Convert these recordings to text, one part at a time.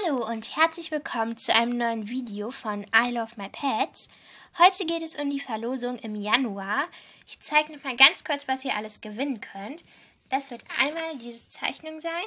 Hallo und herzlich willkommen zu einem neuen Video von I Love My Pets. Heute geht es um die Verlosung im Januar. Ich zeige noch mal ganz kurz, was ihr alles gewinnen könnt. Das wird einmal diese Zeichnung sein,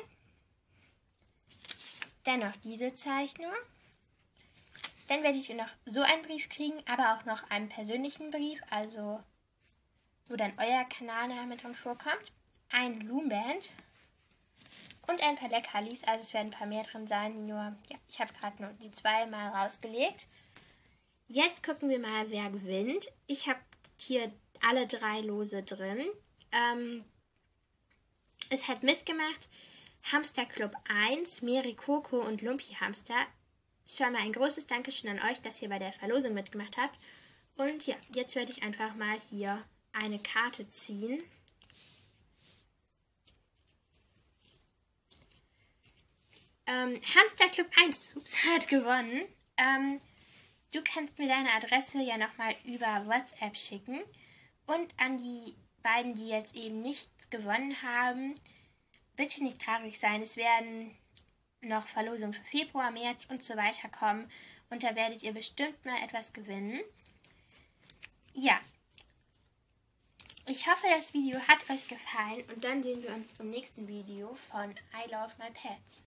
dann noch diese Zeichnung. Dann werdet ihr noch so einen Brief kriegen, aber auch noch einen persönlichen Brief, also wo dann euer Kanalname drin vorkommt. Ein Loomband. Und ein paar Leckerlis, also es werden ein paar mehr drin sein, nur, ja, ich habe gerade nur die 2 mal rausgelegt. Jetzt gucken wir mal, wer gewinnt. Ich habe hier alle 3 Lose drin. Es hat mitgemacht Hamster Club 1, Meri Coco und Lumpi Hamster. Schon mal ein großes Dankeschön an euch, dass ihr bei der Verlosung mitgemacht habt. Und ja, jetzt werde ich einfach mal hier eine Karte ziehen. Hamster Club 1 hat gewonnen. Du kannst mir deine Adresse ja nochmal über WhatsApp schicken. Und an die beiden, die jetzt eben nicht gewonnen haben, bitte nicht traurig sein. Es werden noch Verlosungen für Februar, März und so weiter kommen. Und da werdet ihr bestimmt mal etwas gewinnen. Ja. Ich hoffe, das Video hat euch gefallen. Und dann sehen wir uns im nächsten Video von I Love My Pets.